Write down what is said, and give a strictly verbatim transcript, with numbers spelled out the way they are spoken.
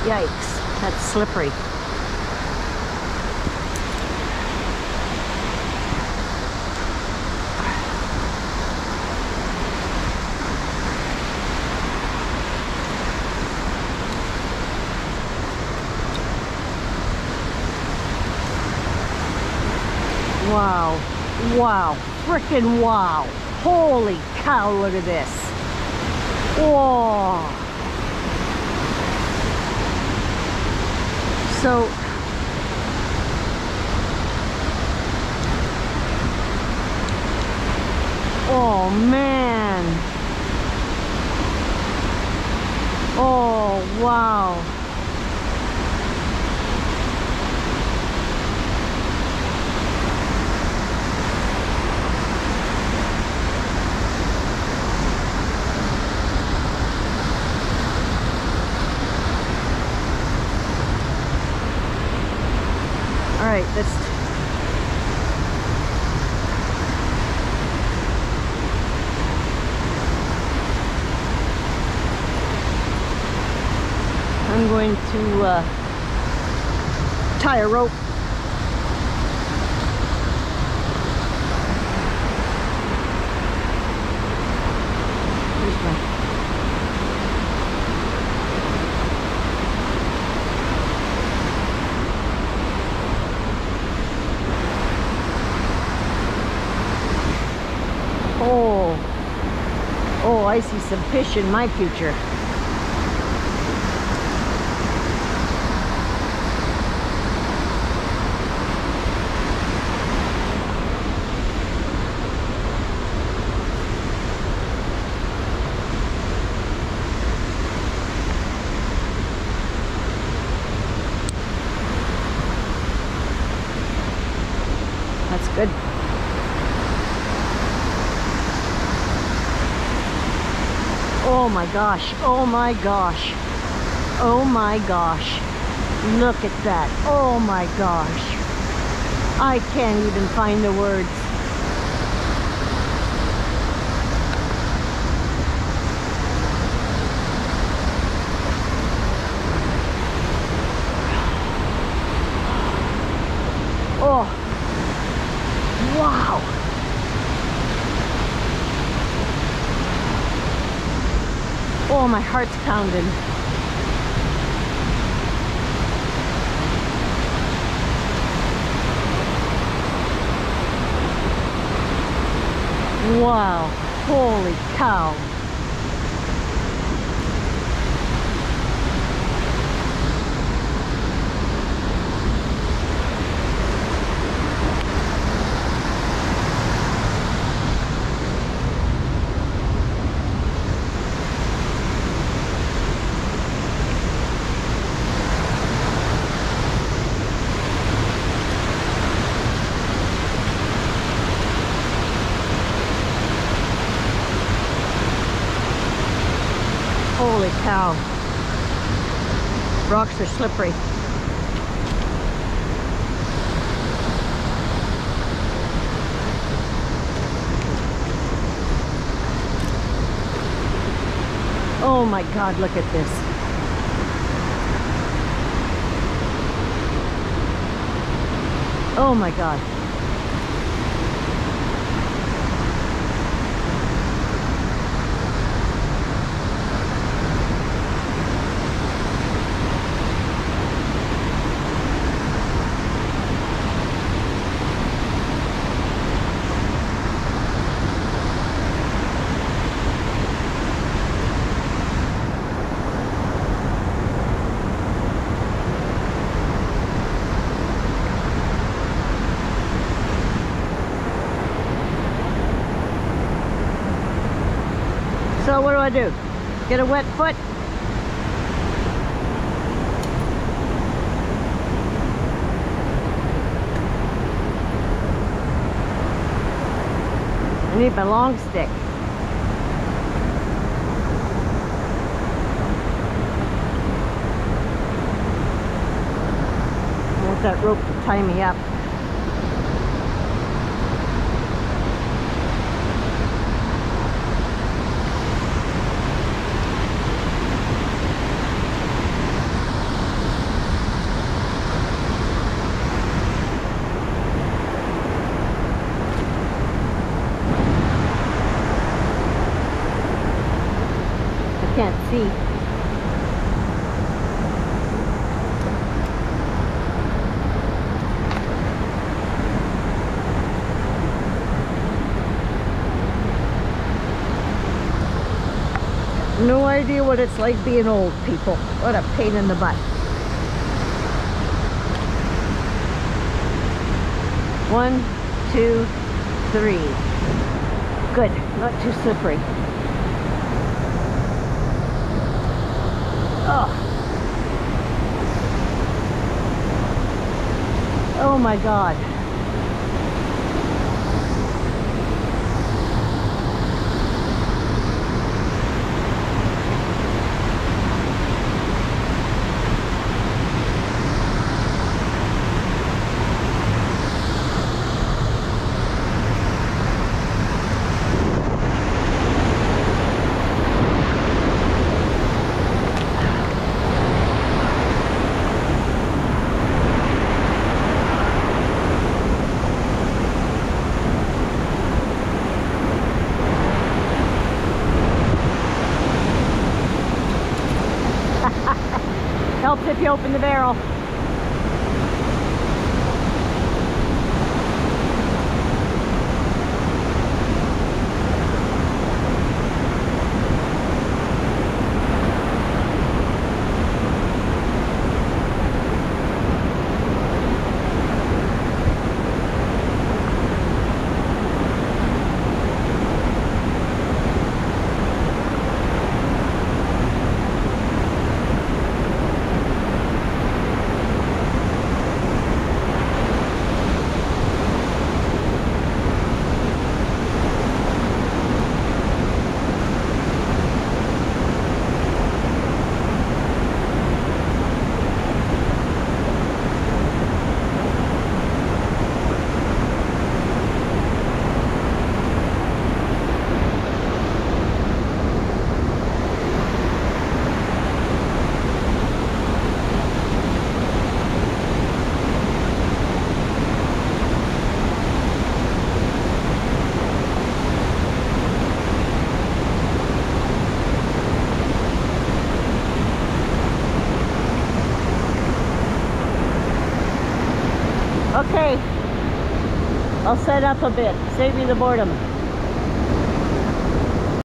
Yikes, that's slippery. Wow, wow, frickin' wow. Holy cow, look at this. Whoa. So, oh man. Oh, wow. All right, let's I'm going to uh, tie a rope. Here's my Oh, oh, I see some fish in my future. That's good. Oh my gosh, oh my gosh, oh my gosh, look at that, oh my gosh, I can't even find the words. Oh, wow. Oh, my heart's pounding. Wow, holy cow. Holy cow. Rocks are slippery. Oh my God, look at this. Oh my God. So what do I do? Get a wet foot? I need my long stick. I want that rope to tie me up. can't see. No idea what it's like being old, people. What a pain in the butt. One, two, three. Good, not too slippery. Oh. Oh my God. Helps if you open the barrel. Okay, I'll set up a bit, save you the boredom.